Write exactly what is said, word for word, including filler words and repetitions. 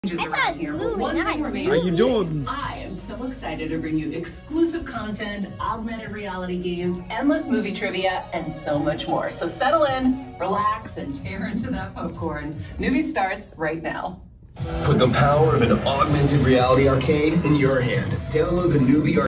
around here, but one thing remains. How you doing? I am so excited to bring you exclusive content, augmented reality games, endless movie trivia, and so much more. So settle in, relax, and tear into that popcorn. Movie starts right now. Put the power of an augmented reality arcade in your hand. Download the Newbie